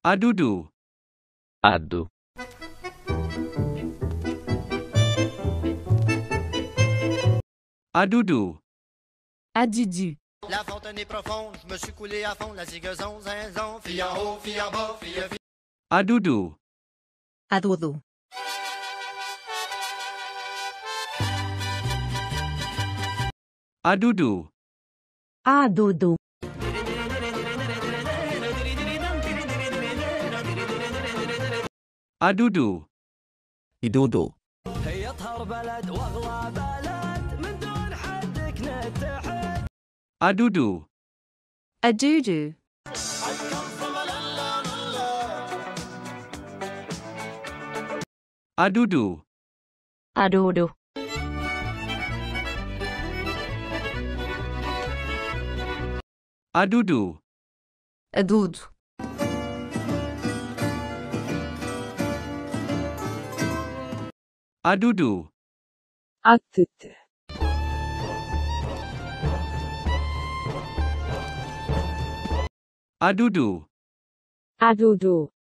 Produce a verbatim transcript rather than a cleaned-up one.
Adudu. Adu. Adudu. Adudu. La fontaine est profonde, je me suis coulé à fond, la ziguezon, zinzon, fille en haut, fille en bas, fille fille. Adudu. Adudu. Adudu. Adudu. Adudu. يدودو. هي اطهر بلد واغلى بلد من دون حدك نتحد. Adudu. Adudu. Adudu. Adudu. Adudu. Adudu. Adudu. Attıt. Adudu. Adudu.